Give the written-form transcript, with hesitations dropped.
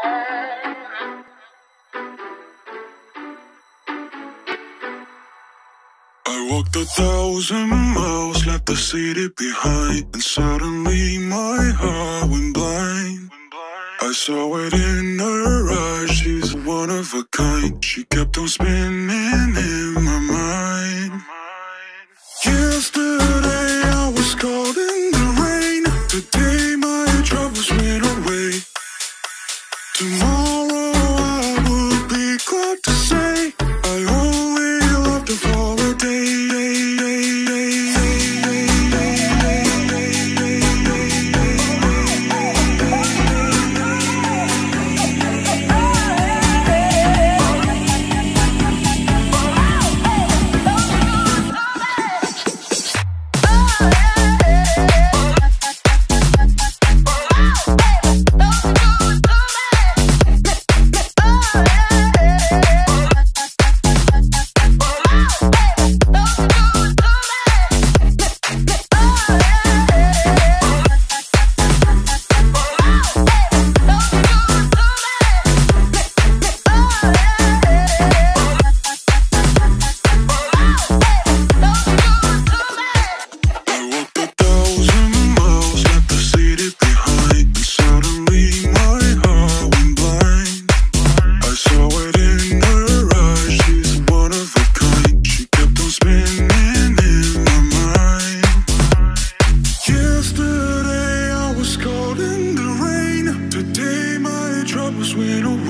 I walked 1,000 miles, left the city behind, and suddenly my heart went blind. I saw it in her eyes, she's one of a kind. She kept on spinning in my mind. Yesterday I was caught in the rain. Today my troubles went away. Tomorrow I will be glad to say I only loved her for a day. Troubles went away.